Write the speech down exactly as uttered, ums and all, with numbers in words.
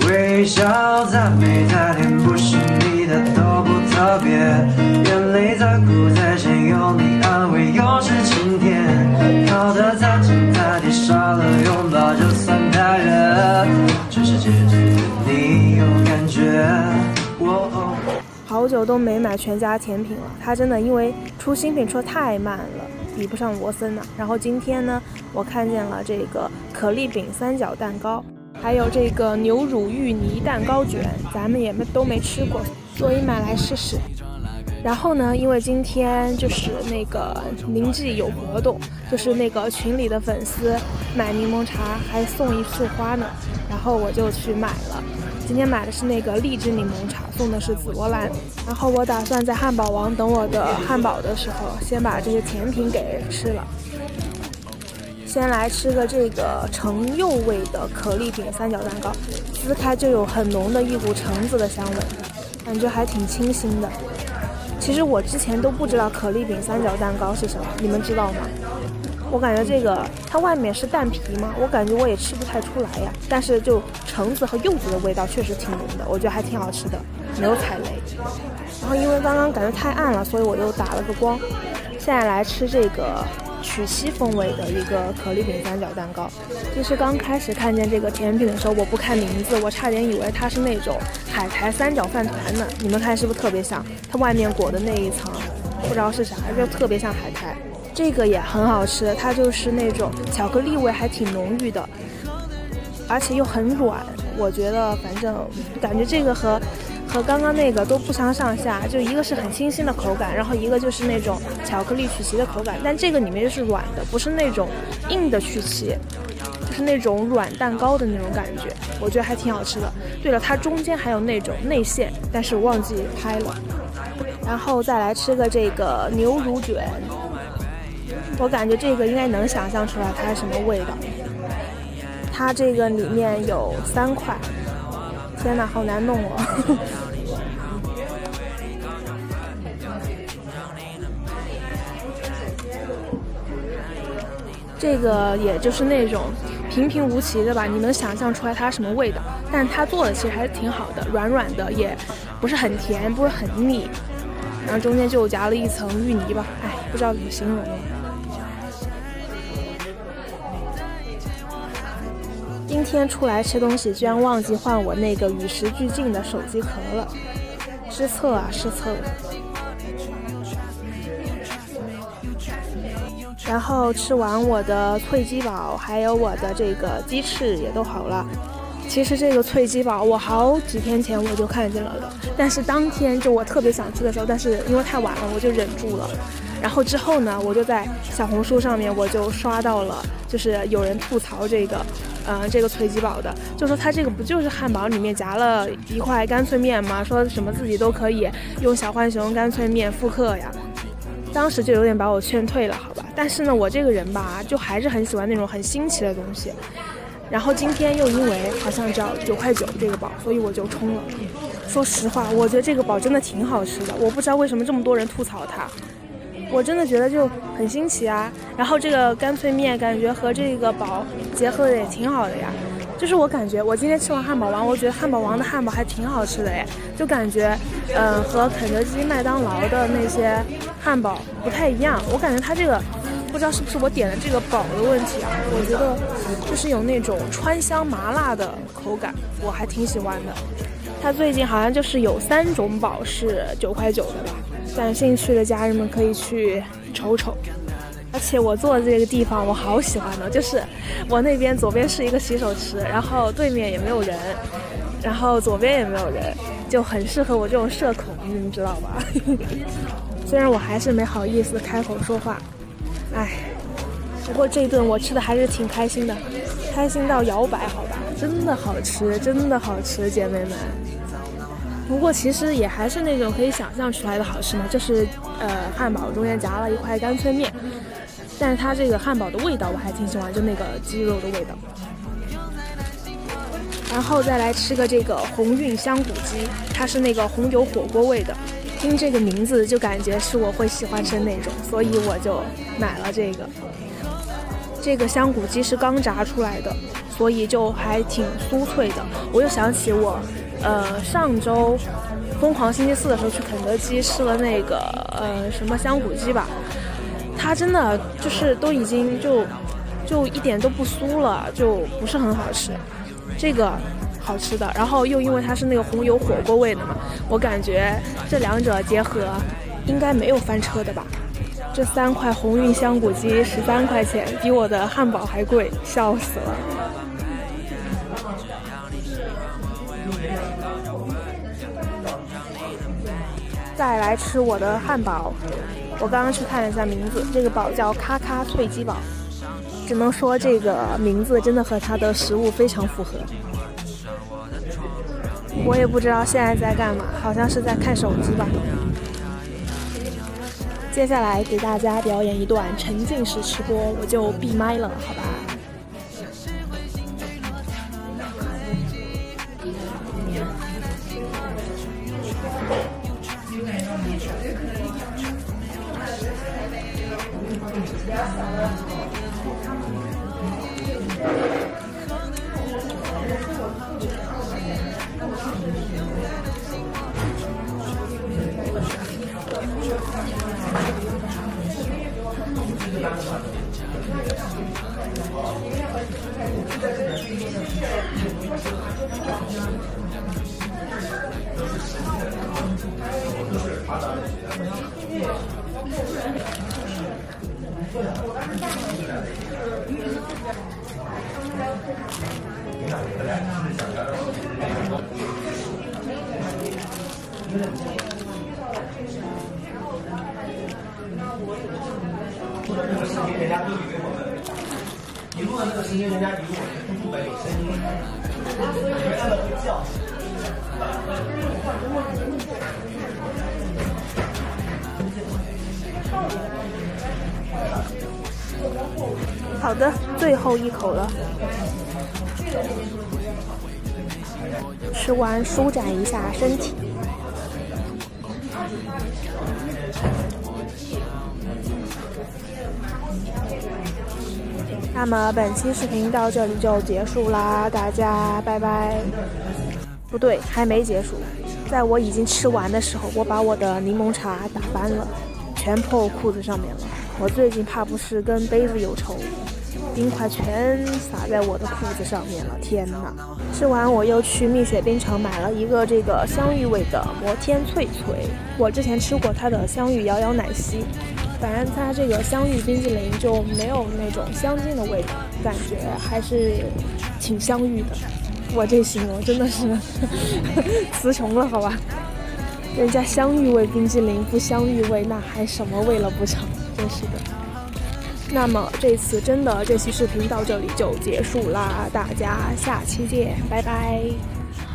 微笑赞美他，甜不是你的都不特别，眼泪在哭，在先有你安慰，又是晴天，靠得再近再贴，少了拥抱就算太远，全世界只对你有感觉。哦， 好久都没买全家甜品了，它真的因为出新品出得太慢了，比不上罗森呐。然后今天呢，我看见了这个可丽饼三角蛋糕，还有这个牛乳芋泥蛋糕卷，咱们也没都没吃过，所以买来试试。然后呢，因为今天就是那个宁记有活动，就是那个群里的粉丝买柠檬茶还送一束花呢，然后我就去买了。今天买的是那个荔枝柠檬茶，送的是紫罗兰。然后我打算在汉堡王等我的汉堡的时候，先把这些甜品给吃了。先来吃个这个橙柚味的可丽饼三角蛋糕，撕开就有很浓的一股橙子的香味，感觉还挺清新的。其实我之前都不知道可丽饼三角蛋糕是什么，你们知道吗？我感觉这个它外面是蛋皮嘛，我感觉我也吃不太出来呀。但是就橙子和柚子的味道确实挺浓的，我觉得还挺好吃的，没有踩雷。然后因为刚刚感觉太暗了，所以我就打了个光。现在来吃这个曲奇风味的一个可丽饼三角蛋糕。其实刚开始看见这个甜品的时候，我不看名字，我差点以为它是那种海苔三角饭团呢。你们看是不是特别像？它外面裹的那一层不知道是啥，就特别像海苔。这个也很好吃，它就是那种巧克力味还挺浓郁的，而且又很软。我觉得反正感觉这个和和刚刚那个都不相上下，就一个是很清新的口感，然后一个就是那种巧克力曲奇的口感，但这个里面就是软的，不是那种硬的曲奇，就是那种软蛋糕的那种感觉，我觉得还挺好吃的。对了，它中间还有那种内馅，但是我忘记拍了。然后再来吃个这个牛乳卷，我感觉这个应该能想象出来它是什么味道。它这个里面有三块，天哪，好难弄哦。这个也就是那种平平无奇的吧，你能想象出来它什么味道，但它做的其实还是挺好的，软软的，也不是很甜，不是很腻，然后中间就夹了一层芋泥吧，哎，不知道怎么形容了。今天出来吃东西，居然忘记换我那个与时俱进的手机壳了，失策啊失策。然后吃完我的脆鸡堡，还有我的这个鸡翅也都好了。其实这个脆鸡堡我好几天前我就看见了的，但是当天就我特别想吃的时候，但是因为太晚了我就忍住了。然后之后呢，我就在小红书上面我就刷到了，就是有人吐槽这个呃，这个脆鸡堡的，就说他这个不就是汉堡里面夹了一块干脆面吗？说什么自己都可以用小浣熊干脆面复刻呀。当时就有点把我劝退了，好吧。但是呢，我这个人吧，就还是很喜欢那种很新奇的东西。然后今天又因为好像只要九块九这个堡，所以我就冲了。说实话，我觉得这个堡真的挺好吃的，我不知道为什么这么多人吐槽它。我真的觉得就很新奇啊，然后这个干脆面感觉和这个堡结合的也挺好的呀。就是我感觉我今天吃完汉堡王，我觉得汉堡王的汉堡还挺好吃的哎，就感觉嗯、呃、和肯德基麦当劳的那些汉堡不太一样。我感觉它这个不知道是不是我点的这个堡的问题啊，我觉得就是有那种川香麻辣的口感，我还挺喜欢的。它最近好像就是有三种堡是九块九的吧，感兴趣的家人们可以去瞅瞅。而且我坐的这个地方我好喜欢的，就是我那边左边是一个洗手池，然后对面也没有人，然后左边也没有人，就很适合我这种社恐，你们知道吧？虽然我还是没好意思开口说话，哎，不过这一顿我吃的还是挺开心的，开心到摇摆，好吧，真的好吃，真的好吃，姐妹们。不过其实也还是那种可以想象出来的好吃嘛，就是呃汉堡中间夹了一块干脆面，但是它这个汉堡的味道我还挺喜欢，就那个鸡肉的味道。然后再来吃个这个鸿运香骨鸡，它是那个红油火锅味的，听这个名字就感觉是我会喜欢吃那种，所以我就买了这个。 这个香菇鸡是刚炸出来的，所以就还挺酥脆的。我又想起我，呃，上周疯狂星期四的时候去肯德基吃了那个呃什么香菇鸡吧，它真的就是都已经就就一点都不酥了，就不是很好吃。这个好吃的，然后又因为它是那个红油火锅味的嘛，我感觉这两者结合应该没有翻车的吧。这三块红运香菇鸡十三块钱，比我的汉堡还贵，笑死了。再来吃我的汉堡，我刚刚去看了一下名字，这个堡叫咔咔脆鸡堡，只能说这个名字真的和它的食物非常符合。我也不知道现在在干嘛，好像是在看手机吧。接下来给大家表演一段沉浸式吃播，我就闭麦了，好吧。 你录的那个声音，人家离我突出没有声音，你按了会叫。 好的，最后一口了。吃完舒展一下身体。那么本期视频到这里就结束啦，大家拜拜。不对，还没结束。在我已经吃完的时候，我把我的柠檬茶打翻了，全泼我裤子上面了。我最近怕不是跟杯子有仇，冰块全洒在我的裤子上面了，天哪！吃完我又去蜜雪冰城买了一个这个香芋味的摩天脆脆，我之前吃过它的香芋摇摇奶昔，反正它这个香芋冰淇淋就没有那种香精的味道，感觉还是挺香芋的。我这形容真的是词穷了，好吧？人家香芋味冰淇淋不香芋味，那还什么味了不成？真是的。那么这次真的这期视频到这里就结束啦，大家下期见，拜拜。